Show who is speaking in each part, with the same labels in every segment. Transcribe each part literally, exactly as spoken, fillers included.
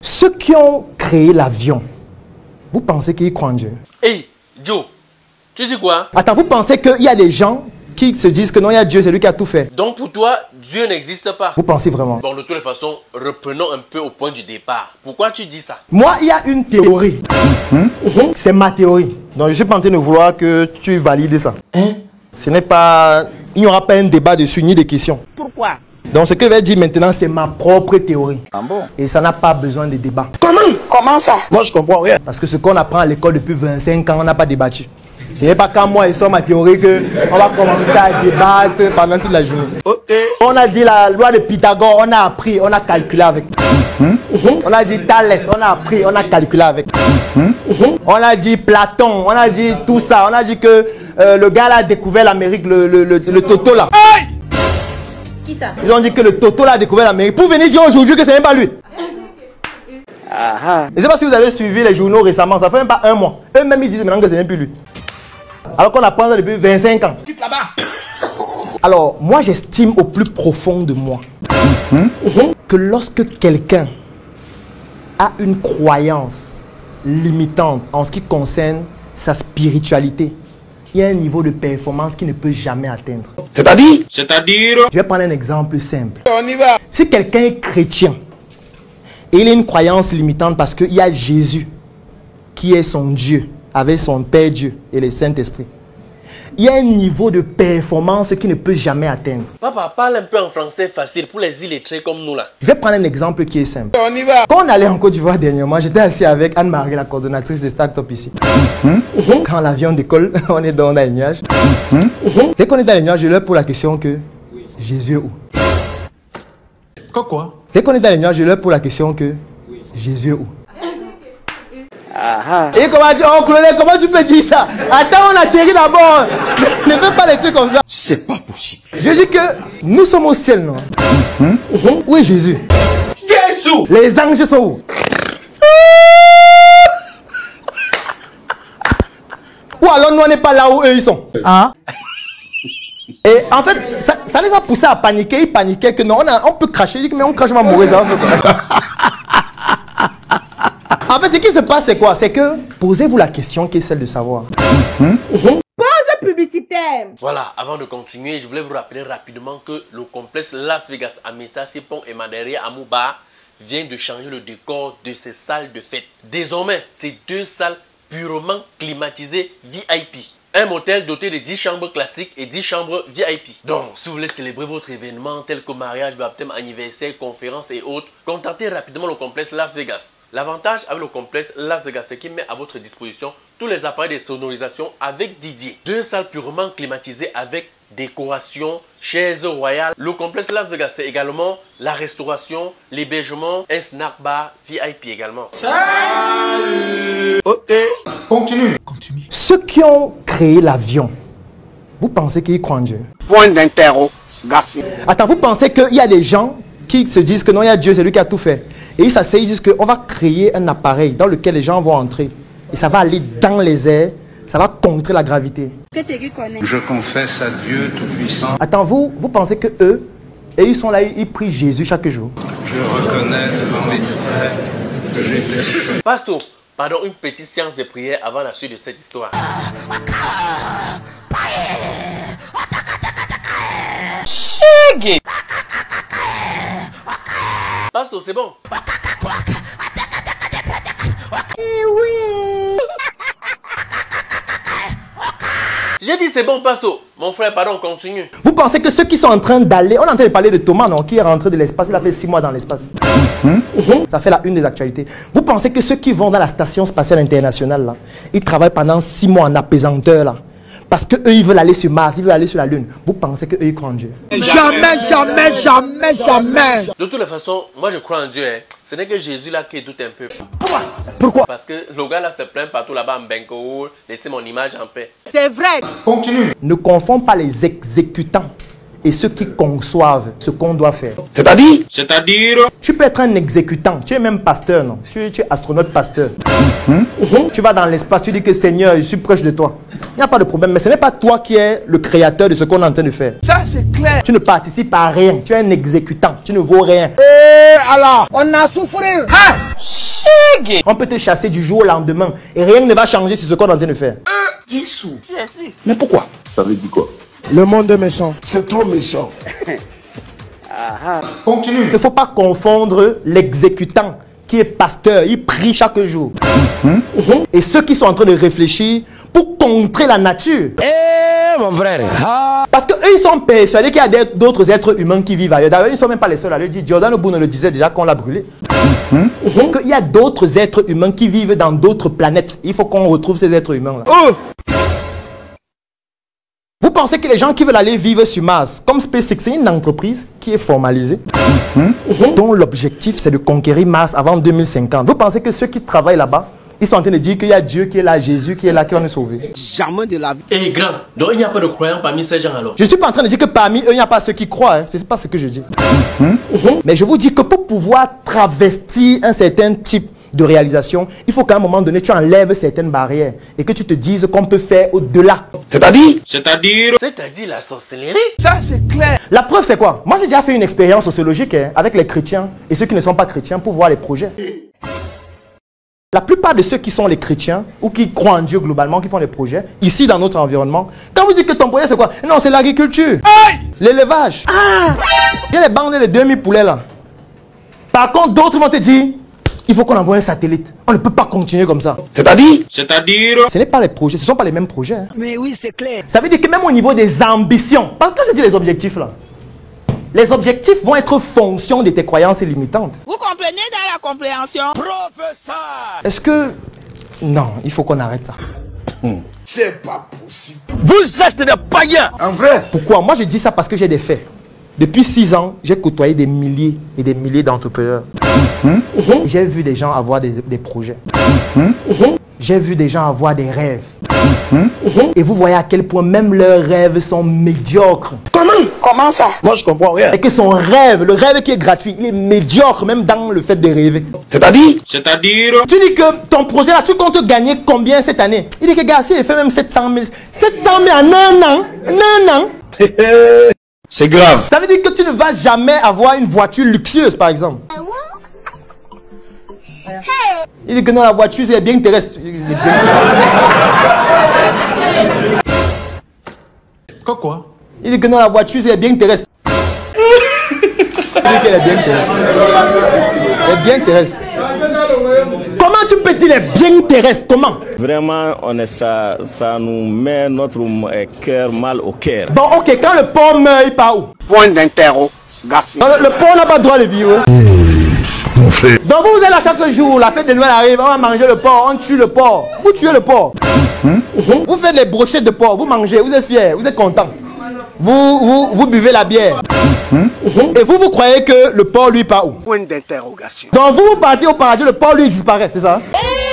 Speaker 1: Ceux qui ont créé l'avion, vous pensez qu'ils croient en Dieu?
Speaker 2: Hey, Joe, tu dis quoi?
Speaker 1: Attends, vous pensez qu'il y a des gens qui se disent que non, il y a Dieu, c'est lui qui a tout fait?
Speaker 2: Donc pour toi, Dieu n'existe pas?
Speaker 1: Vous pensez vraiment?
Speaker 2: Bon, de toutes les façons, reprenons un peu au point du départ. Pourquoi tu dis ça?
Speaker 1: Moi, il y a une théorie. Mm-hmm. C'est ma théorie. Donc je suis pas en train de vouloir que tu valides ça. Hein? Ce n'est pas... Il n'y aura pas un débat dessus, ni des questions.
Speaker 3: Pourquoi?
Speaker 1: Donc ce que je vais dire maintenant, c'est ma propre théorie.
Speaker 3: Ah bon?
Speaker 1: Et ça n'a pas besoin de débat.
Speaker 3: Comment? Comment ça? Moi je comprends rien.
Speaker 1: Parce que ce qu'on apprend à l'école depuis vingt-cinq ans, on n'a pas débattu. Ce n'est pas quand moi et sors ma théorie qu'on va commencer à débattre pendant toute la journée.
Speaker 3: Ok.
Speaker 1: On a dit la loi de Pythagore, on a appris, on a calculé avec. Mm-hmm. On a dit Thalès, on a appris, on a calculé avec. Mm-hmm. On a dit Platon, on a dit tout ça. On a dit que euh, le gars là a découvert l'Amérique, le, le, le, le Toto là. Hey!
Speaker 4: Qui ça?
Speaker 1: Ils ont dit que le Toto là a découvert l'Amérique. Pour venir dire aujourd'hui que c'est même pas lui.
Speaker 3: Ah.
Speaker 1: Je ne sais pas si vous avez suivi les journaux récemment, ça fait même pas un mois. Eux-mêmes ils disent maintenant que c'est même plus lui. Alors qu'on apprend ça depuis vingt-cinq ans.
Speaker 3: Quitte là-bas.
Speaker 1: Alors, moi j'estime au plus profond de moi mm-hmm. que lorsque quelqu'un a une croyance limitante en ce qui concerne sa spiritualité, il y a un niveau de performance qu'il ne peut jamais atteindre.
Speaker 3: C'est-à-dire? C'est-à-dire?
Speaker 1: Je vais prendre un exemple simple.
Speaker 3: On y va.
Speaker 1: Si quelqu'un est chrétien et il a une croyance limitante parce qu'il y a Jésus qui est son Dieu, avec son Père Dieu et le Saint-Esprit, il y a un niveau de performance qu'il ne peut jamais atteindre.
Speaker 2: Papa, parle un peu en français facile pour les illettrés comme nous là.
Speaker 1: Je vais prendre un exemple qui est simple.
Speaker 3: On y va.
Speaker 1: Quand on allait en Côte d'Ivoire dernièrement, j'étais assis avec Anne-Marie, la coordonnatrice de Start-up ici. Mm-hmm. Quand l'avion décolle, on est dans les nuages. Mm-hmm. Dès qu'on est dans les nuages, je leur pose la question que oui. Jésus est où?
Speaker 5: Quoi quoi?
Speaker 1: Dès qu'on est dans les nuages, je leur pose la question que oui. Jésus est où?
Speaker 3: Ah,
Speaker 1: et comment dire, oh Claudel, comment tu peux dire ça? Attends, on atterrit d'abord. Ne fais pas les trucs comme ça.
Speaker 3: c'est pas possible.
Speaker 1: Je dis que nous sommes au ciel, non? Mm-hmm. Mm-hmm. Où est Jésus?
Speaker 3: Jésus!
Speaker 1: Les anges sont où? Ou alors nous on n'est pas là où eux ils sont. Ah. Et en fait, ça, ça les a poussés à paniquer. Ils paniquaient que non, on, a, on peut cracher. Ils disent, mais on crache, on va mourir. Ça va faire quoi? En fait, ce qui se passe, c'est quoi? C'est que, posez-vous la question qui est celle de savoir. Mm-hmm.
Speaker 4: Pause publicitaire.
Speaker 2: Voilà, avant de continuer, je voulais vous rappeler rapidement que le complexe Las Vegas à Mesa, Sipon et Madere à Mouba vient de changer le décor de ces salles de fête. Désormais, c'est deux salles purement climatisées V I P. Un motel doté de dix chambres classiques et dix chambres V I P. Donc, si vous voulez célébrer votre événement tel que mariage, baptême, anniversaire, conférence et autres, contactez rapidement le complexe Las Vegas. L'avantage avec le complexe Las Vegas, c'est qu'il met à votre disposition tous les appareils de sonorisation avec Didier. Deux salles purement climatisées avec décoration, chaises royales. Le complexe Las Vegas, c'est également la restauration, l'hébergement, un snack bar V I P également.
Speaker 3: Salut! Ok, continue.
Speaker 5: Continue.
Speaker 1: Ceux qui ont créé l'avion, vous pensez qu'ils croient en Dieu?
Speaker 3: Point d'interrogation.
Speaker 1: Attends, vous pensez qu'il y a des gens qui se disent que non, il y a Dieu, c'est lui qui a tout fait. Et ils s'asseyent, ils disent qu'on va créer un appareil dans lequel les gens vont entrer. Et ça va aller dans les airs, ça va contrer la gravité.
Speaker 6: Je confesse à Dieu Tout-Puissant.
Speaker 1: Attends, vous, vous pensez que eux, et ils sont là, ils prient Jésus chaque jour?
Speaker 6: Je reconnais devant mes frères que j'étais...
Speaker 2: Pasteur, pardon, une petite séance de prière avant la suite de cette histoire. Pasteur, c'est bon. J'ai dit c'est bon, Pasteur. Mon frère, pardon, continue.
Speaker 1: Vous pensez que ceux qui sont en train d'aller... On est en train de parler de Thomas, non? Qui est rentré de l'espace. Il a fait six mois dans l'espace. Mm-hmm. Ça fait la une des actualités. Vous pensez que ceux qui vont dans la station spatiale internationale, là, ils travaillent pendant six mois en apesanteur, là? Parce qu'eux, ils veulent aller sur Mars, ils veulent aller sur la Lune. Vous pensez qu'eux, ils croient en Dieu?
Speaker 3: Jamais, jamais, jamais, jamais.
Speaker 2: De toutes les façons, moi je crois en Dieu. Hein. Ce n'est que Jésus là qui doute un peu.
Speaker 1: Pourquoi? Pourquoi?
Speaker 2: Parce que le gars là se plaint partout là-bas en Benko. Laissez mon image en paix.
Speaker 4: C'est vrai.
Speaker 3: Continue.
Speaker 1: Ne confond pas les exécutants et ceux qui conçoivent ce qu'on doit faire.
Speaker 3: C'est-à-dire
Speaker 6: C'est-à-dire
Speaker 1: Tu peux être un exécutant, tu es même pasteur, non? Tu, tu es astronaute pasteur. Mm-hmm. Tu vas dans l'espace, tu dis que Seigneur, je suis proche de toi. Il n'y a pas de problème, mais ce n'est pas toi qui es le créateur de ce qu'on est en train de faire.
Speaker 3: Ça, c'est clair.
Speaker 1: Tu ne participes à rien, tu es un exécutant, tu ne vaux rien.
Speaker 3: Eh, alors, on a souffert. Ah!
Speaker 1: On peut te chasser du jour au lendemain et rien ne va changer sur ce qu'on est en train de faire.
Speaker 3: Dissous. Mais pourquoi?
Speaker 6: Ça veut dire quoi?
Speaker 3: Le monde est méchant. C'est trop méchant. Continue.
Speaker 1: Il ne faut pas confondre l'exécutant qui est pasteur, il prie chaque jour. Mm-hmm. Et ceux qui sont en train de réfléchir pour contrer la nature.
Speaker 3: Eh, mon frère. Ah.
Speaker 1: Parce qu'eux, ils sont persuadés qu'il y a d'autres êtres humains qui vivent ailleurs. D'ailleurs, ils ne sont même pas les seuls à le dire. Giordano Bruno le disait déjà qu'on l'a brûlé. Mm-hmm. Qu'il y a d'autres êtres humains qui vivent dans d'autres planètes. Il faut qu'on retrouve ces êtres humains-là.
Speaker 3: Oh.
Speaker 1: Vous pensez que les gens qui veulent aller vivre sur Mars, comme SpaceX, c'est une entreprise qui est formalisée, mm-hmm. dont l'objectif c'est de conquérir Mars avant deux mille cinquante. Vous pensez que ceux qui travaillent là-bas, ils sont en train de dire qu'il y a Dieu qui est là, Jésus qui est là, qui va nous sauver?
Speaker 3: Jamais de la vie.
Speaker 2: Et grand, donc il n'y a pas de croyants parmi ces gens alors?
Speaker 1: Je ne suis pas en train de dire que parmi eux, il n'y a pas ceux qui croient. Hein. Ce n'est pas ce que je dis. Mm-hmm. Mais je vous dis que pour pouvoir travestir un certain type de réalisation, il faut qu'à un moment donné, tu enlèves certaines barrières et que tu te dises qu'on peut faire au-delà.
Speaker 3: C'est-à-dire
Speaker 6: C'est-à-dire
Speaker 2: C'est-à-dire la sorcellerie.
Speaker 3: Ça, c'est clair.
Speaker 1: La preuve, c'est quoi? Moi, j'ai déjà fait une expérience sociologique hein, avec les chrétiens et ceux qui ne sont pas chrétiens pour voir les projets. La plupart de ceux qui sont les chrétiens ou qui croient en Dieu globalement, qui font des projets, ici dans notre environnement, quand vous dites que ton projet c'est quoi? Non, c'est l'agriculture, l'élevage. Ah. Il y a les bandes de deux mille poulets là. Par contre, d'autres vont te dire, il faut qu'on envoie un satellite. On ne peut pas continuer comme ça.
Speaker 3: C'est-à-dire
Speaker 6: C'est-à-dire
Speaker 1: Ce n'est pas les projets, ce ne sont pas les mêmes projets. Hein.
Speaker 3: Mais oui, c'est clair.
Speaker 1: Ça veut dire que même au niveau des ambitions, parce que je dis les objectifs là, les objectifs vont être fonction de tes croyances limitantes.
Speaker 4: Vous comprenez dans la compréhension?
Speaker 3: Professeur.
Speaker 1: Est-ce que... Non, il faut qu'on arrête ça.
Speaker 3: C'est pas possible. Vous êtes des païens. En vrai.
Speaker 1: Pourquoi? Moi je dis ça parce que j'ai des faits. Depuis six ans, j'ai côtoyé des milliers et des milliers d'entrepreneurs. Mm-hmm. J'ai vu des gens avoir des, des projets. Mm-hmm. J'ai vu des gens avoir des rêves. Mm-hmm. Et vous voyez à quel point même leurs rêves sont médiocres.
Speaker 3: Comment? Comment ça? Moi, je comprends rien.
Speaker 1: Et que son rêve, le rêve qui est gratuit, il est médiocre même dans le fait de rêver.
Speaker 3: C'est-à-dire
Speaker 6: C'est-à-dire
Speaker 1: Tu dis que ton projet là, tu comptes gagner combien cette année? Il dit que gars, s'il fait même sept cent mille, sept cent mille en un an, en un an.
Speaker 3: C'est grave.
Speaker 1: Ça veut dire que tu ne vas jamais avoir une voiture luxueuse, par exemple. Il dit que non, la voiture, c'est bien terrestre.
Speaker 5: Quoi quoi?
Speaker 1: Il dit que non, la voiture, c'est bien terrestre. Il dit qu'elle est bien terrestre. Elle est bien terrestre. Comment tu peux dire les bien terrestres? Comment?
Speaker 7: Vraiment, on est ça, ça nous met notre cœur mal au cœur.
Speaker 1: Bon, ok, quand le porc meurt, il part où?
Speaker 3: Point d'interrogation.
Speaker 1: Le, le porc n'a pas le droit de vivre.
Speaker 3: Mmh, mon frère.
Speaker 1: Donc vous, vous êtes là chaque jour, la fête de Noël arrive, on va manger le porc, on tue le porc. Vous tuez le porc. Mmh. Vous faites les brochettes de porc, vous mangez, vous êtes fiers, vous êtes contents. Vous, vous, vous buvez la bière. Mmh. Et vous, vous croyez que le porc, lui, part où?
Speaker 3: Point d'interrogation.
Speaker 1: Donc vous, vous partez au paradis, le porc, lui, disparaît, c'est ça?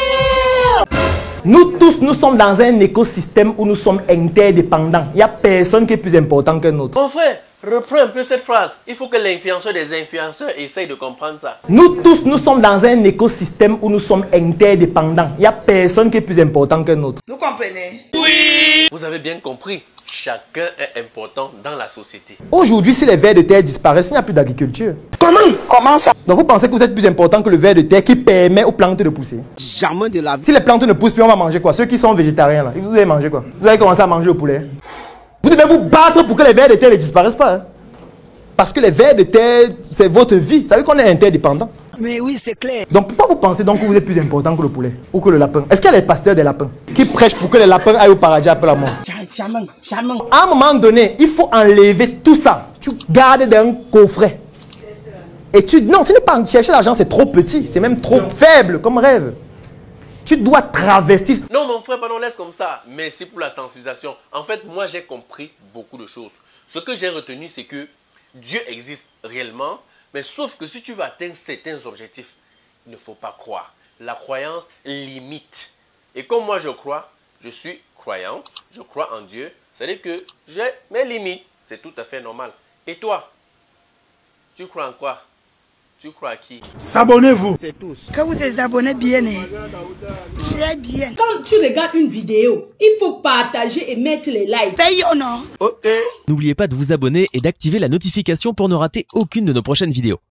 Speaker 1: Nous tous, nous sommes dans un écosystème où nous sommes interdépendants. Il n'y a personne qui est plus important qu'un autre.
Speaker 2: Mon frère, reprends un peu cette phrase. Il faut que l'influenceur des influenceurs essaye de comprendre ça.
Speaker 1: Nous tous, nous sommes dans un écosystème où nous sommes interdépendants. Il n'y a personne qui est plus important qu'un autre.
Speaker 4: Vous comprenez?
Speaker 2: Oui! Vous avez bien compris. Chacun est important dans la société.
Speaker 1: Aujourd'hui, si les vers de terre disparaissent, il n'y a plus d'agriculture.
Speaker 3: Comment? Comment ça?
Speaker 1: Donc vous pensez que vous êtes plus important que le ver de terre qui permet aux plantes de pousser?
Speaker 3: Jamais de la vie.
Speaker 1: Si les plantes ne poussent plus, on va manger quoi? Ceux qui sont végétariens là, vous allez manger quoi? Vous allez commencer à manger le poulet. Vous devez vous battre pour que les vers de terre ne disparaissent pas. Hein? Parce que les vers de terre, c'est votre vie. Ça veut dire qu'on est interdépendant.
Speaker 3: Mais oui, c'est clair.
Speaker 1: Donc pourquoi vous pensez donc que vous êtes plus important que le poulet ou que le lapin? Est-ce qu'il y a les pasteurs des lapins qui prêchent pour que les lapins aillent au paradis après la mort?
Speaker 3: Jamais, jamais.
Speaker 1: À un moment donné, il faut enlever tout ça. Tu gardes dans un coffret. Et tu... Non, tu n'es pas chercher l'argent, c'est trop petit. C'est même trop faible comme rêve. Tu dois travestir.
Speaker 2: Non, mon frère, pardon, laisse comme ça. Merci pour la sensibilisation. En fait, moi, j'ai compris beaucoup de choses. Ce que j'ai retenu, c'est que Dieu existe réellement. Mais sauf que si tu veux atteindre certains objectifs, il ne faut pas croire. La croyance limite. Et comme moi je crois, je suis croyant, je crois en Dieu, c'est-à-dire que j'ai mes limites. C'est tout à fait normal. Et toi, tu crois en quoi? Tu crois à qui?
Speaker 3: S'abonnez-vous.
Speaker 4: Que vous êtes abonnés bien, hein? Très bien.
Speaker 8: Quand tu regardes une vidéo, il faut partager et mettre les likes.
Speaker 4: Paye ou non?
Speaker 9: N'oubliez pas de vous abonner et d'activer la notification pour ne rater aucune de nos prochaines vidéos.